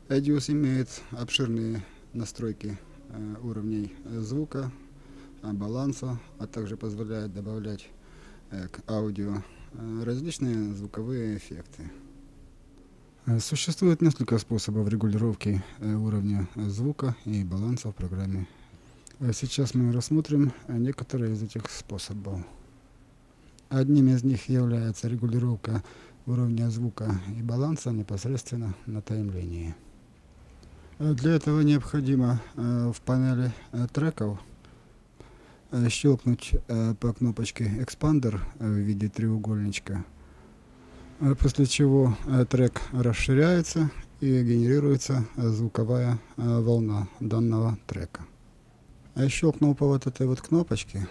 iDios имеет обширные настройки уровней звука, баланса, а также позволяет добавлять к аудио различные звуковые эффекты. Существует несколько способов регулировки уровня звука и баланса в программе. Сейчас мы рассмотрим некоторые из этих способов. Одним из них является регулировка уровня звука и баланса непосредственно на таймлинии. Для этого необходимо в панели треков щелкнуть по кнопочке Expander в виде треугольничка, после чего трек расширяется и генерируется звуковая волна данного трека. Щелкнув по вот этой вот кнопочке,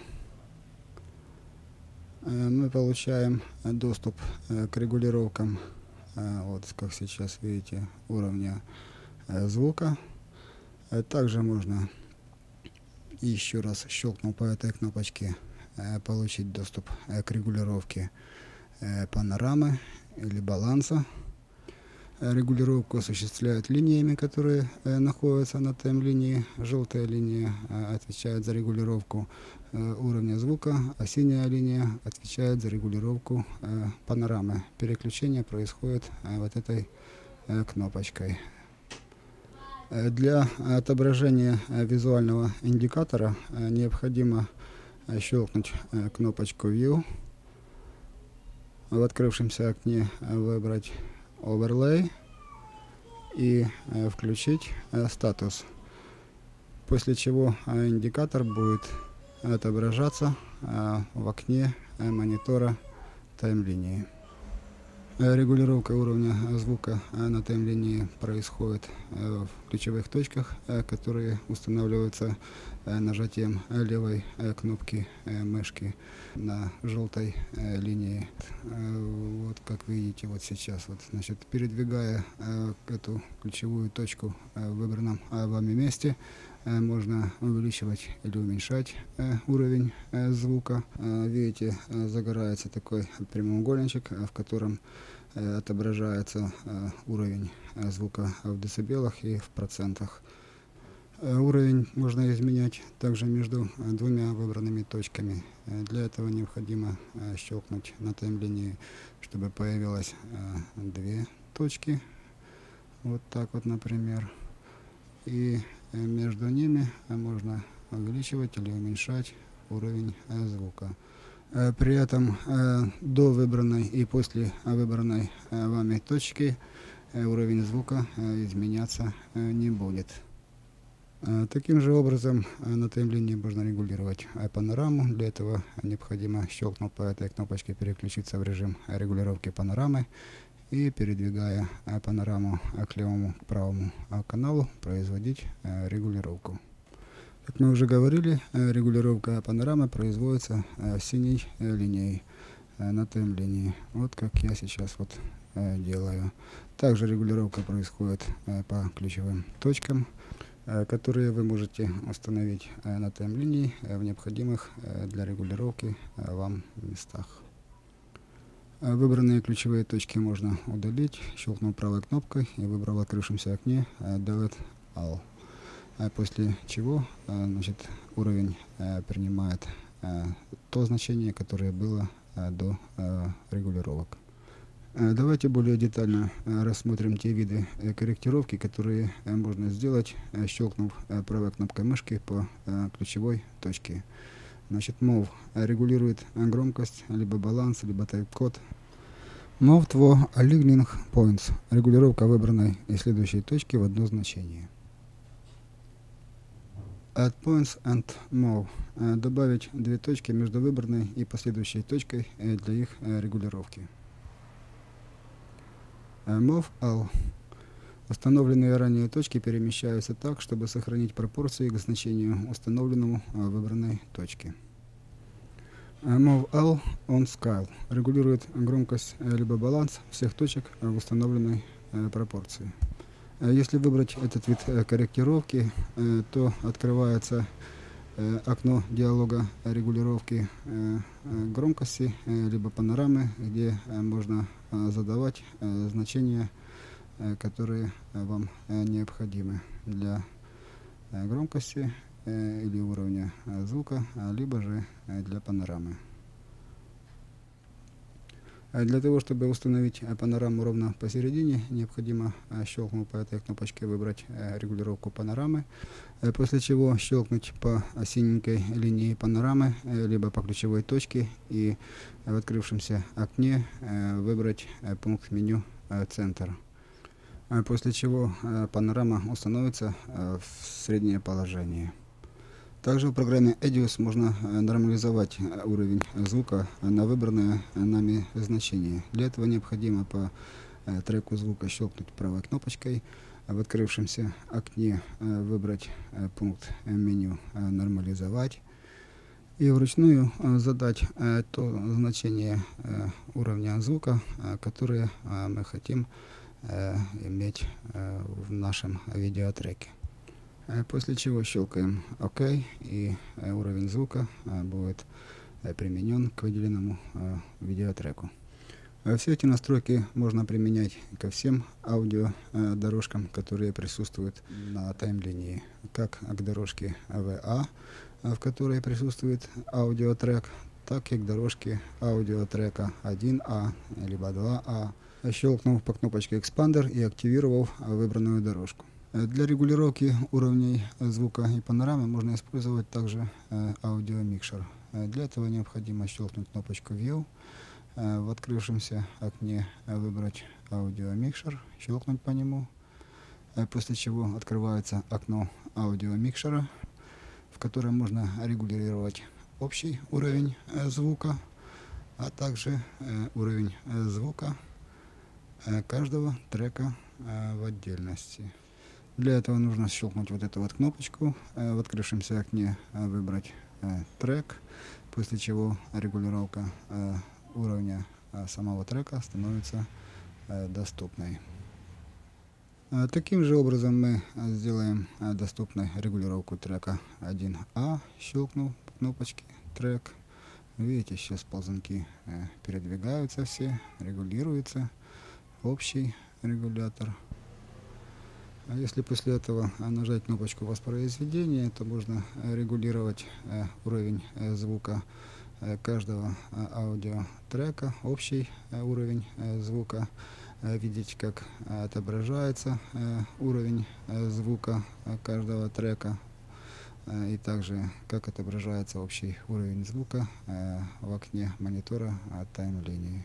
мы получаем доступ к регулировкам, вот как сейчас видите, уровня звука. Также можно еще раз, щелкнув по этой кнопочке, получить доступ к регулировке панорамы или баланса. Регулировку осуществляют линиями, которые находятся на таймлинии. Желтая линия отвечает за регулировку уровня звука, а синяя линия отвечает за регулировку панорамы. Переключение происходит вот этой кнопочкой. Для отображения визуального индикатора необходимо щелкнуть кнопочку View. В открывшемся окне выбрать Overlay и включить статус, после чего индикатор будет отображаться в окне монитора таймлинии. Регулировка уровня звука на таймлинии происходит в ключевых точках, которые устанавливаются нажатием левой кнопки мышки на желтой линии. Вот как видите, вот сейчас, вот, значит, передвигая эту ключевую точку в выбранном вами месте, можно увеличивать или уменьшать уровень звука. Видите, загорается такой прямоугольничек, в котором отображается уровень звука в децибелах и в процентах. Уровень можно изменять также между двумя выбранными точками. Для этого необходимо щелкнуть на таймлинии, чтобы появилось две точки. Вот так вот, например. И между ними можно увеличивать или уменьшать уровень звука. При этом до выбранной и после выбранной вами точки уровень звука изменяться не будет. Таким же образом на таймлинии можно регулировать панораму. Для этого необходимо, щелкнув по этой кнопочке, переключиться в режим регулировки панорамы и, передвигая панораму к левому, к правому каналу, производить регулировку. Как мы уже говорили, регулировка панорамы производится синей линией на таймлинии. Вот как я сейчас вот делаю. Также регулировка происходит по ключевым точкам, которые вы можете установить на таймлинии в необходимых для регулировки вам местах. Выбранные ключевые точки можно удалить, щелкнув правой кнопкой и выбрав в открывшемся окне Delete All. После чего, значит, уровень принимает то значение, которое было до регулировок. Давайте более детально рассмотрим те виды корректировки, которые можно сделать, щелкнув правой кнопкой мышки по ключевой точке. Значит, Move регулирует громкость, либо баланс, либо тайп-код. Move to Aligning Points — регулировка выбранной и следующей точки в одно значение. Add Points and Move — добавить две точки между выбранной и последующей точкой для их регулировки. Move All — установленные ранее точки перемещаются так, чтобы сохранить пропорции к значению, установленному в выбранной точке. Move All on Scale регулирует громкость либо баланс всех точек в установленной пропорции. Если выбрать этот вид корректировки, то открывается окно диалога регулировки громкости либо панорамы, где можно задавать значения которые вам необходимы для громкости или уровня звука, либо же для панорамы. Для того, чтобы установить панораму ровно посередине, необходимо, щелкнув по этой кнопочке, выбрать регулировку панорамы, после чего щелкнуть по синенькой линии панорамы, либо по ключевой точке, и в открывшемся окне выбрать пункт меню «Центр», после чего панорама установится в среднее положение. Также в программе Edius можно нормализовать уровень звука на выбранное нами значение. Для этого необходимо по треку звука щелкнуть правой кнопочкой, в открывшемся окне выбрать пункт меню «Нормализовать» и вручную задать то значение уровня звука, которое мы хотим иметь в нашем видеотреке. После чего щелкаем ОК, и уровень звука будет применен к выделенному видеотреку. Все эти настройки можно применять ко всем аудиодорожкам, которые присутствуют на таймлинии, как к дорожке ВА, в которой присутствует аудиотрек, так и к дорожке аудиотрека 1А либо 2А, щелкнув по кнопочке «Экспандер» и активировав выбранную дорожку. Для регулировки уровней звука и панорамы можно использовать также аудиомикшер. Для этого необходимо щелкнуть кнопочку View, в открывшемся окне выбрать аудиомикшер, щелкнуть по нему, после чего открывается окно аудиомикшера, в котором можно регулировать общий уровень звука, а также уровень звука каждого трека в отдельности. Для этого нужно щелкнуть вот эту вот кнопочку, в открывшемся окне выбрать трек, после чего регулировка уровня самого трека становится доступной. Таким же образом мы сделаем доступной регулировку трека 1А, щелкнув по кнопочке трек. Видите, сейчас ползунки передвигаются все, регулируется общий регулятор. Если после этого нажать кнопочку воспроизведения, то можно регулировать уровень звука каждого аудиотрека, общий уровень звука, видеть, как отображается уровень звука каждого трека, и также как отображается общий уровень звука в окне монитора таймлинии.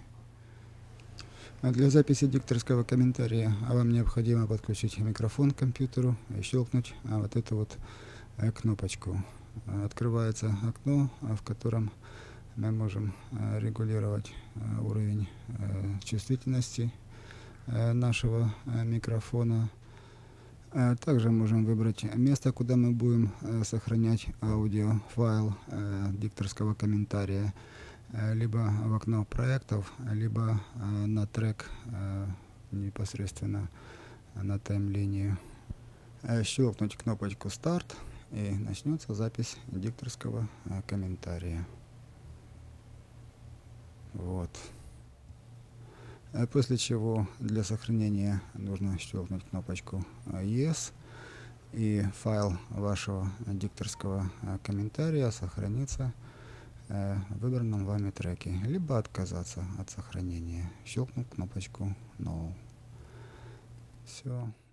Для записи дикторского комментария вам необходимо подключить микрофон к компьютеру и щелкнуть вот эту вот кнопочку. Открывается окно, в котором мы можем регулировать уровень чувствительности нашего микрофона. Также можем выбрать место, куда мы будем сохранять аудиофайл дикторского комментария, либо в окно проектов, либо на трек непосредственно на таймлинию. Щелкнуть кнопочку «Старт», и начнется запись дикторского комментария. Вот. После чего для сохранения нужно щелкнуть кнопочку «Yes», и файл вашего дикторского комментария сохранится в выбранном вами треке, либо отказаться от сохранения, щелкнув кнопочку «No». Все.